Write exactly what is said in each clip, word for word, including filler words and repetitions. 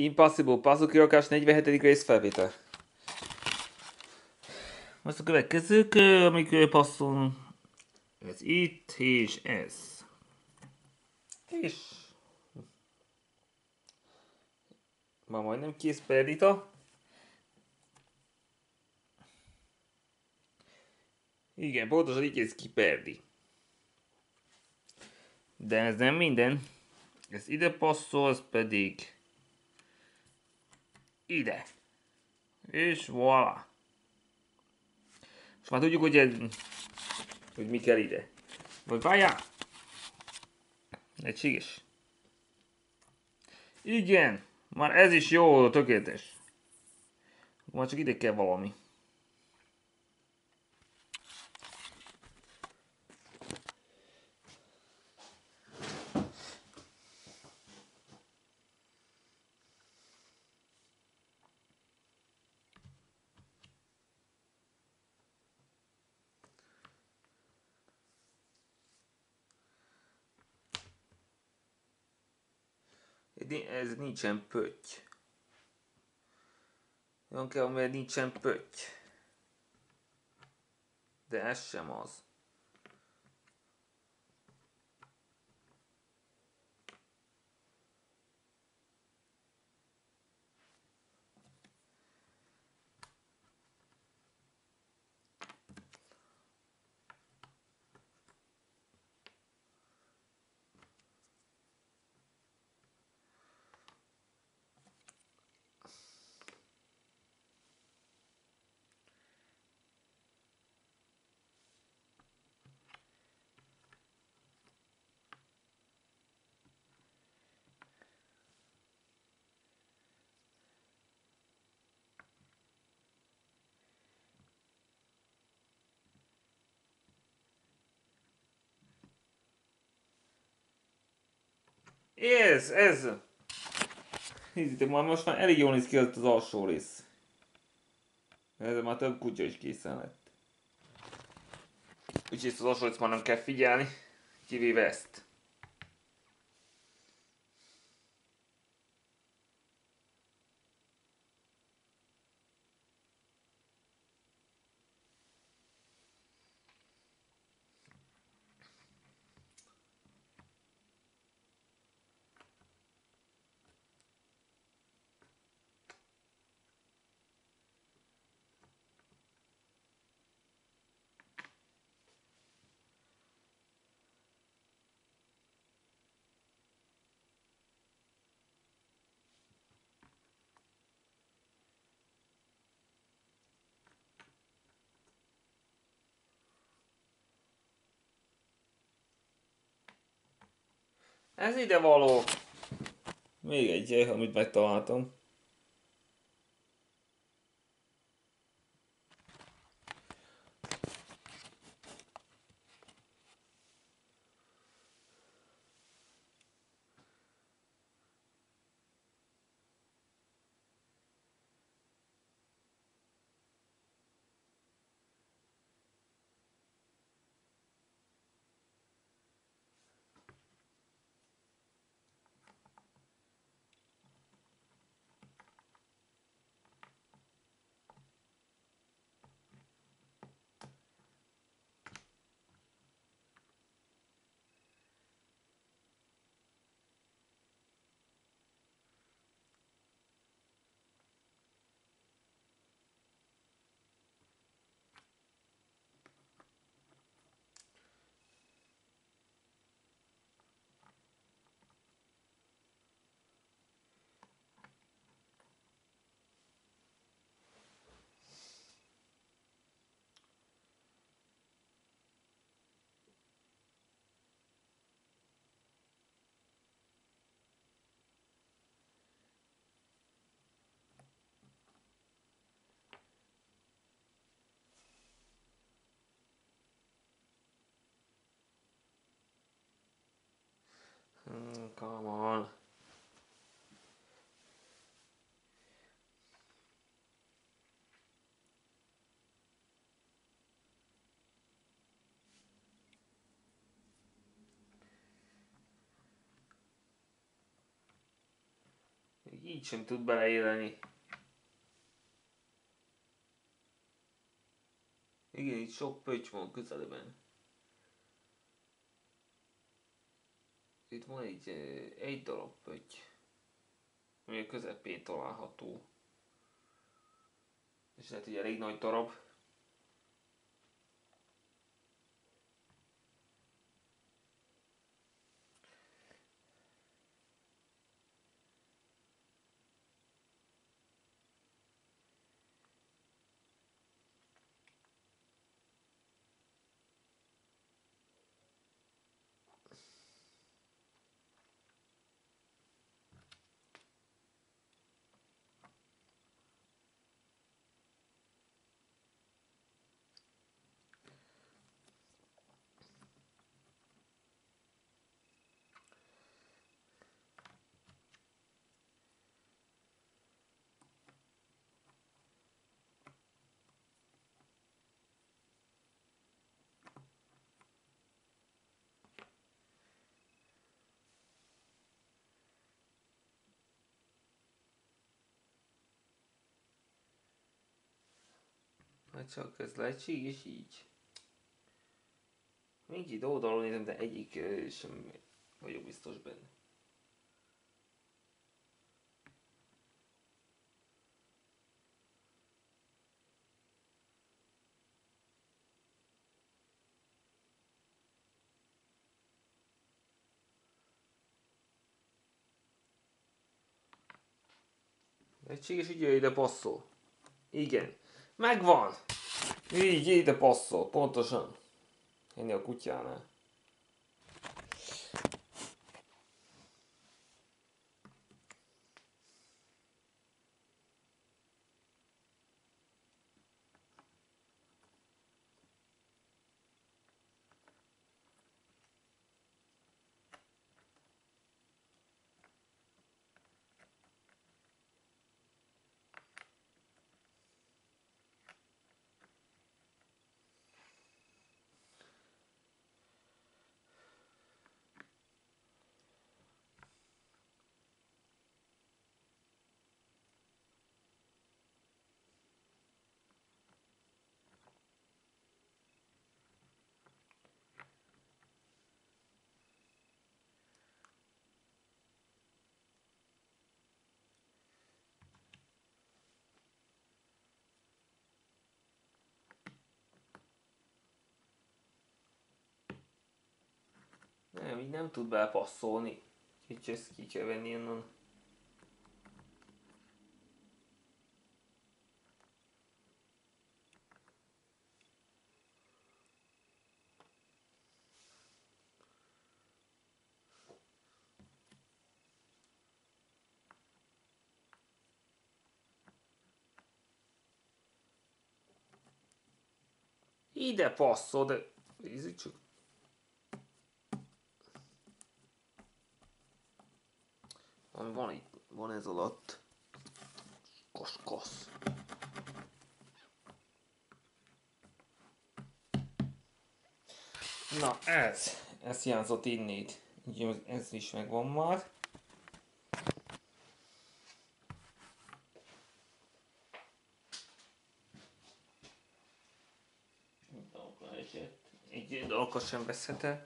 Impossible Puzzle kirakás negyvenhetedik rész felvétel. Most a következők, amik passzol. Ez itt, és ez. És... Ma majdnem kész Perdita. Igen, pontosan így kész ki Perdi. De ez nem minden. Ez ide passzol, az pedig... ide. És voilà. Most már tudjuk, hogy ez... hogy mi kell ide. Vagy várjál! Egységes. Igen! Már ez is jó, tökéletes. Már csak ide kell valami. Ez nincsen pötty. Olyan kell, mert nincsen pötty. De ez sem az. Ez, ez! Nézzétek, már most már elég jól néz ki az, az alsó rész. Ez már több kutya is készen lett. Úgyhogy ezt az alsó részt már nem kell figyelni, kivéve ezt. Ez ide való. Még egy, amit megtaláltam. Így sem tud beleélni. Igen, itt sok pöcs van közelben. Itt van egy, egy darab pöty, ami a közepén található. És lehet, hogy elég nagy darab. Hát csak ez lehetséges így. Mindjárt oldalon nézem, de egyik sem vagyok biztos benne. Lehetséges, hogy ide passzol. Igen. Megvan! Így, ide passzol, pontosan. Ennél a kutyánál. Nem, így nem tud belepasszolni. Úgyhogy ezt ki kell venni onnan. Ide passzol, de nézzük csak. Ami van itt, van ez alatt. Kosz, kosz. Na ez, ez hiányzott innét. Úgyhogy ez is megvan már. Egy dolgot sem veszhet el.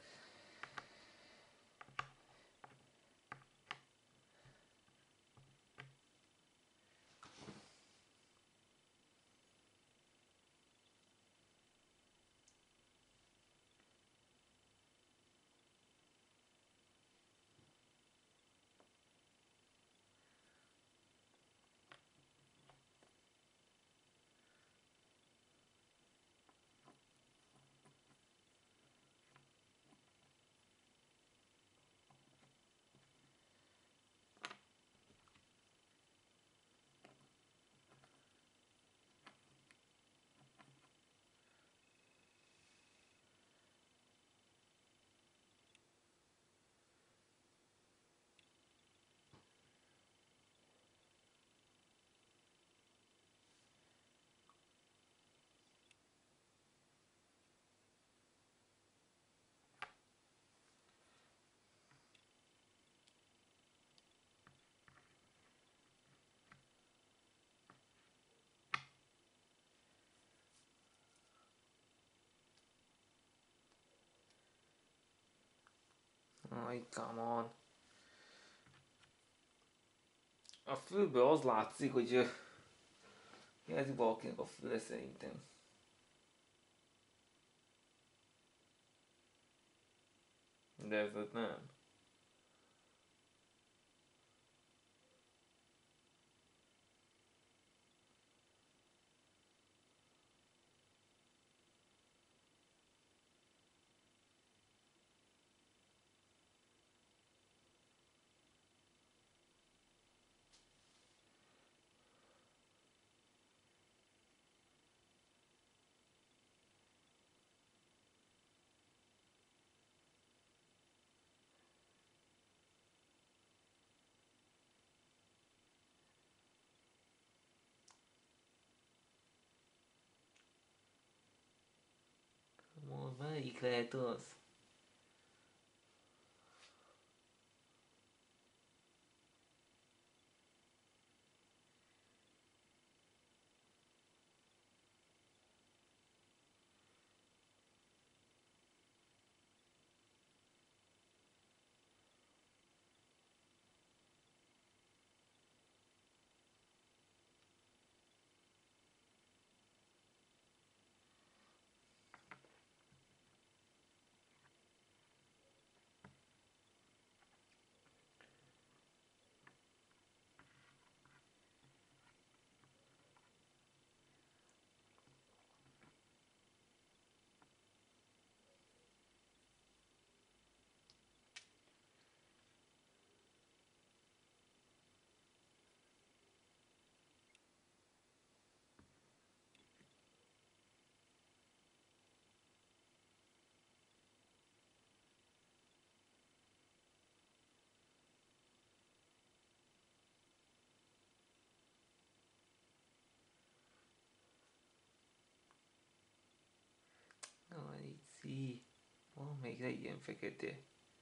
Aj, come on. A fülből az látszik, hogy jelzik valakinek a füle szerintem. De ez ott nem. Most melyik lehet az? Aj, szí. Van még egy ilyen fekete.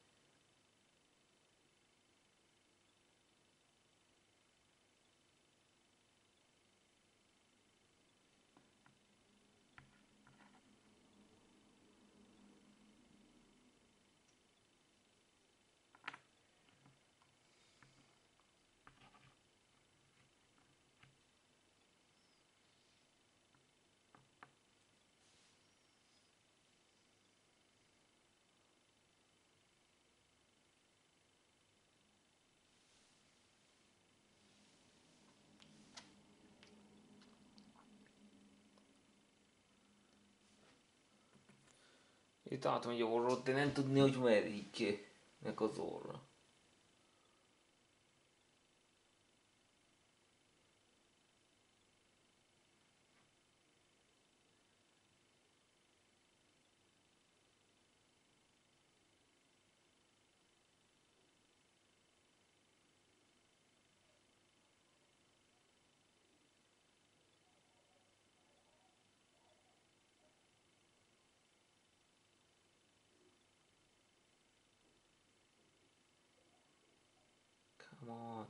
Itt látom, hogy orrot, de nem tudni, hogy merjék nek az orra. Come on.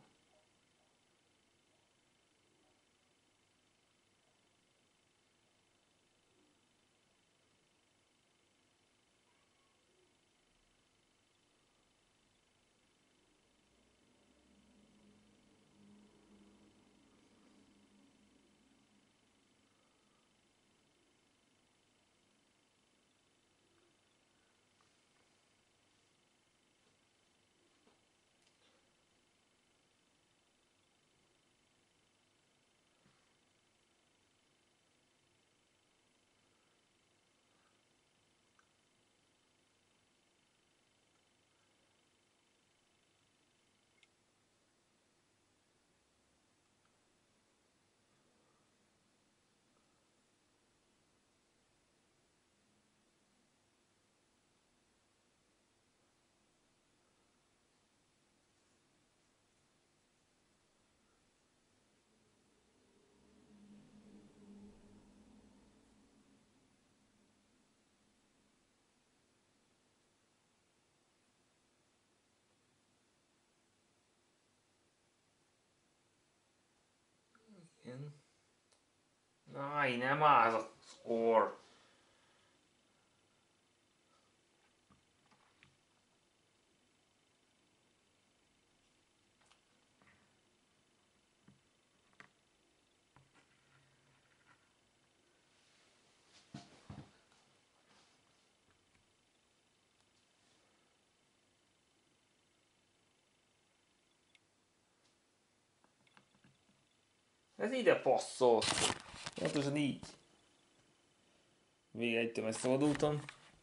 Igen. Aj, nem az az orr. Ez ide passzol. Pontosan így. Végig egytől megszabadultam.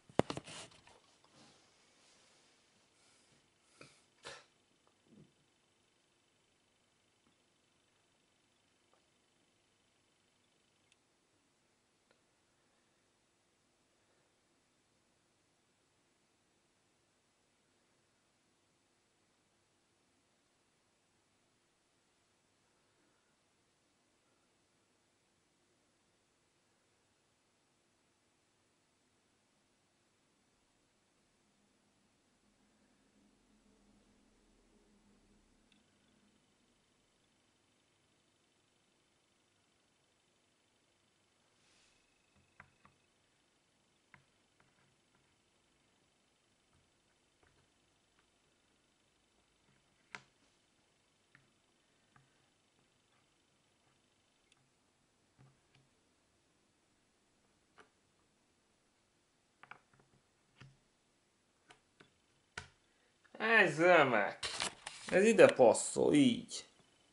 Ez remek. Ez ide passzol, így.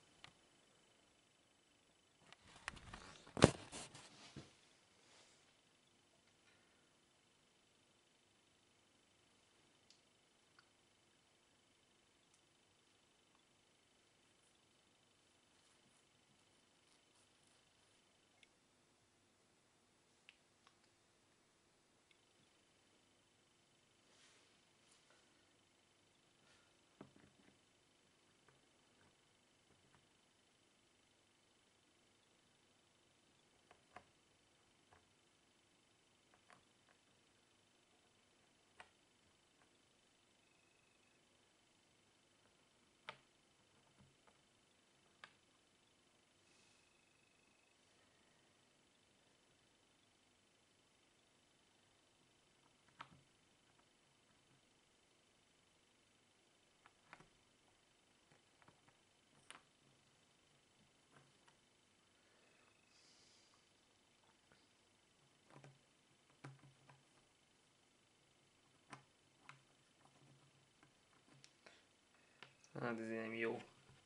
Hát ez nem jó.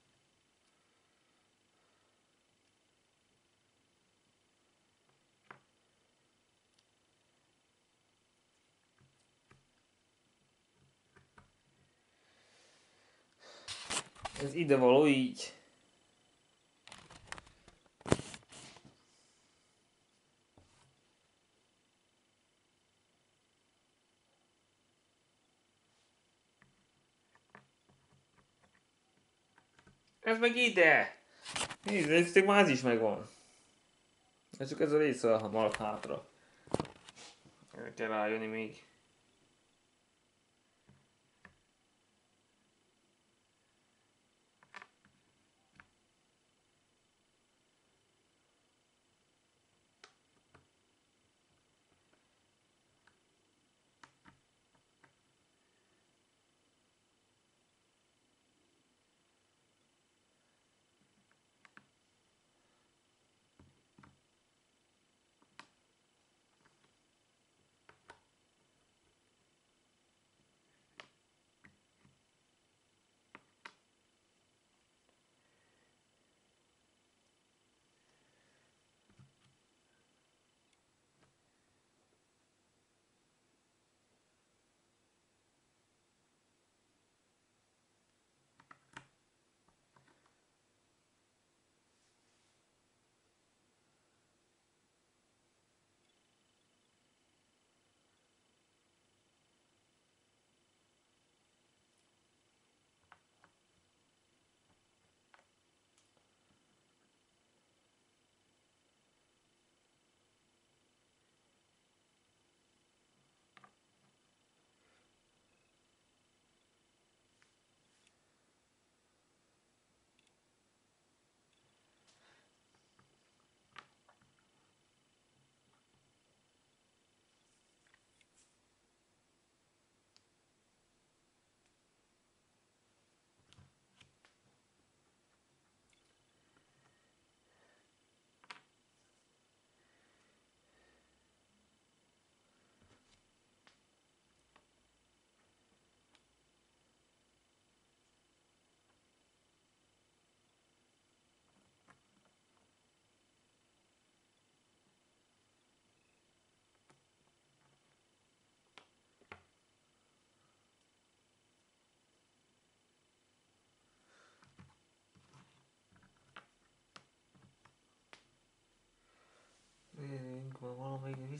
Ez ide való így. Ez meg ide! Nézd, ez már az is megvan. Ez csak ez a része a maradt hátra. El kell rájönni még.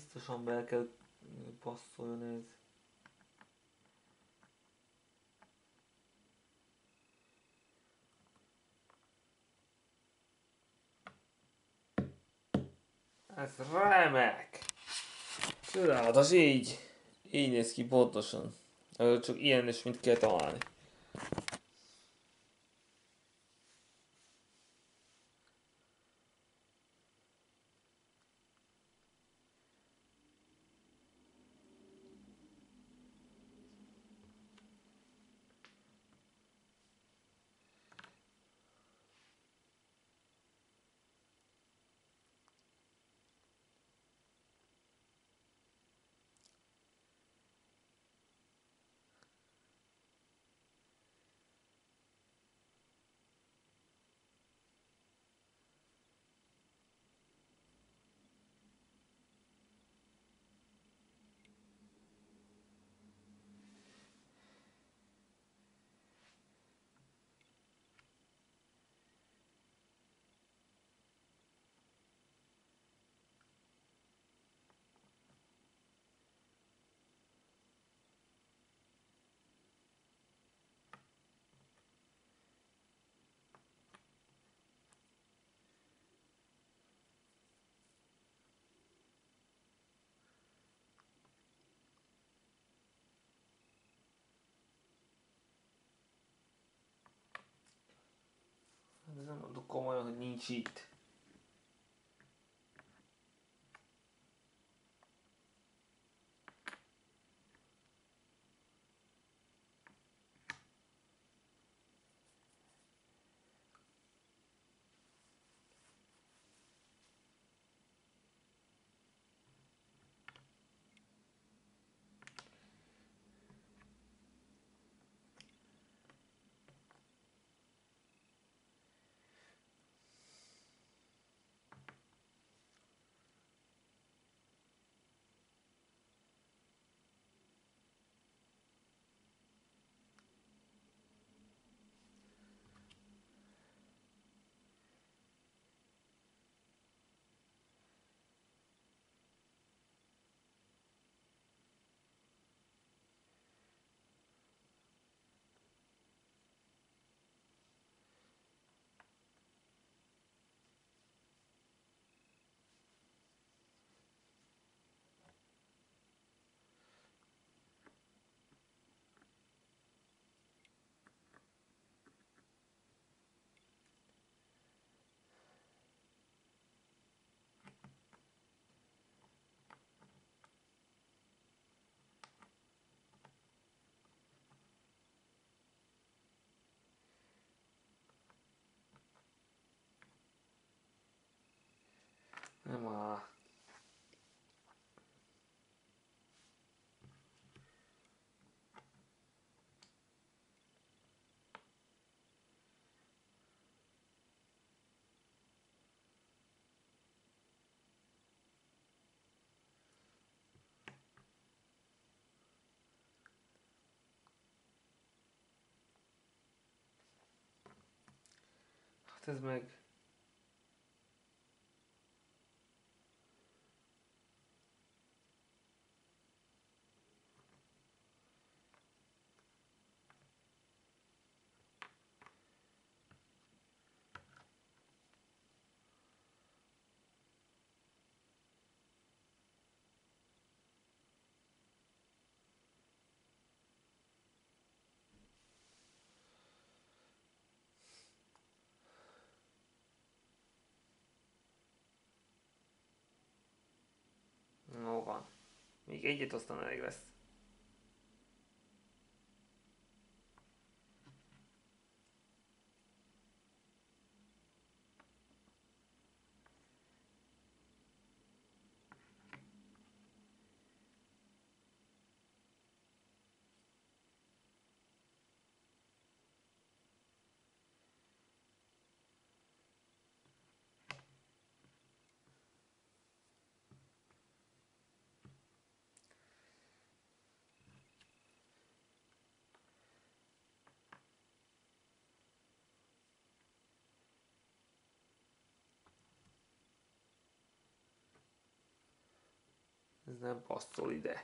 Biztosan be kell passzoljon ez. Ez remek! Csodálatos, így. Így néz ki pontosan. Csak ilyen is mit kell találni. Ez nem mondok komolyan, hogy nincs itt. Nem áll. Hát ez meg... No van. Még egyet aztán elég lesz. Ez nem passzol ide.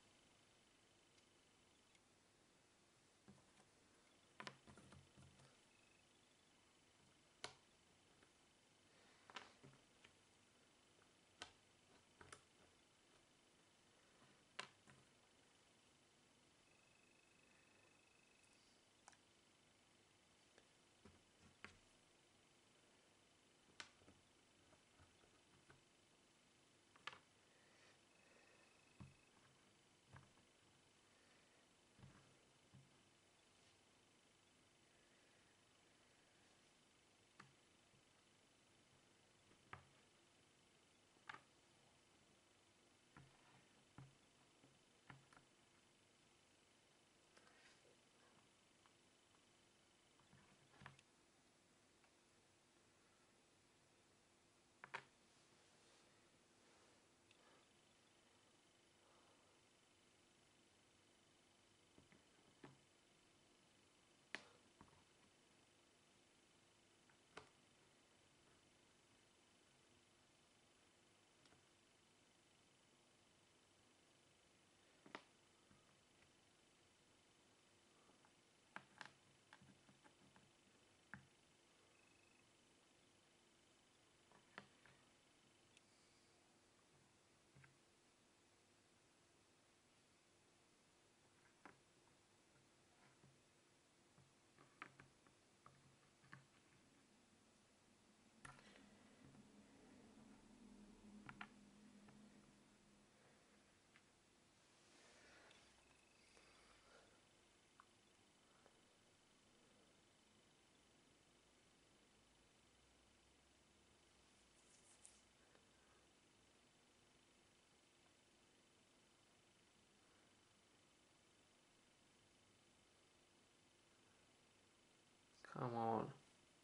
Come on.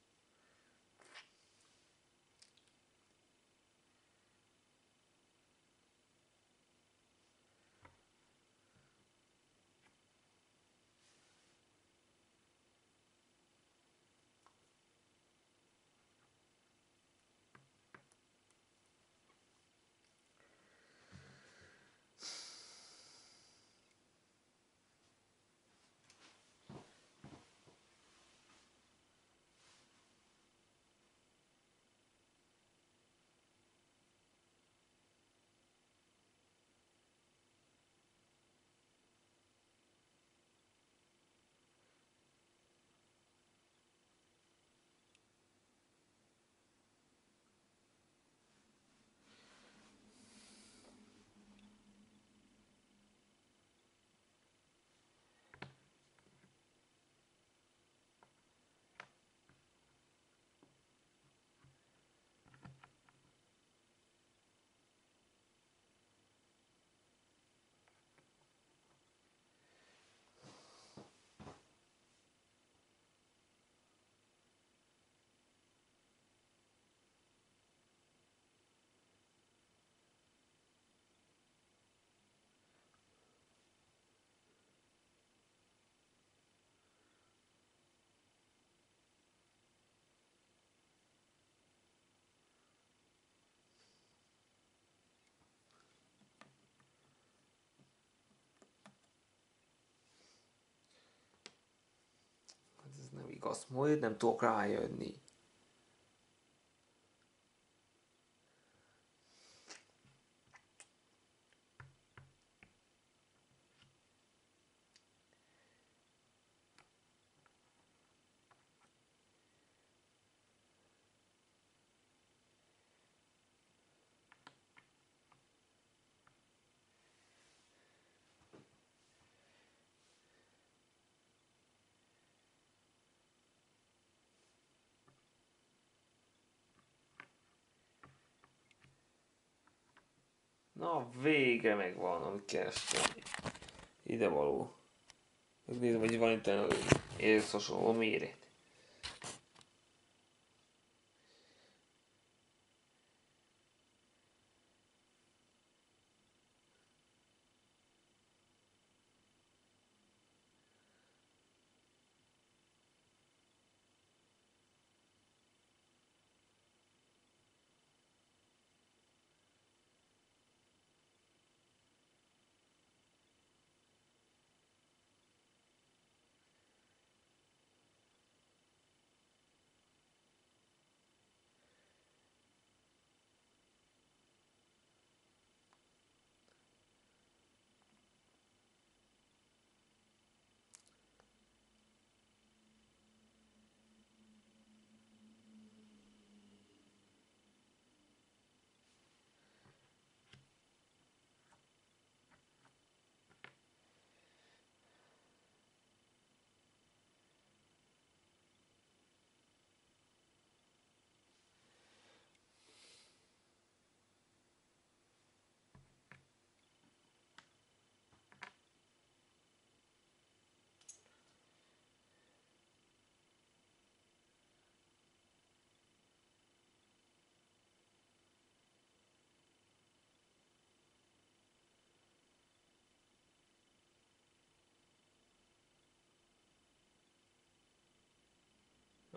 Ez nem igaz, majd nem tudok rájönni. Na, végre megvan, amit kerestem. Ide való. Megnézem, hogy van itt egy érzés hasonló méret.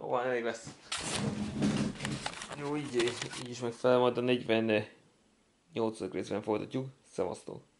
van, elég lesz. Jó, így, így is megfelel, majd a negyvennyolcadik részben folytatjuk. Szevasztok!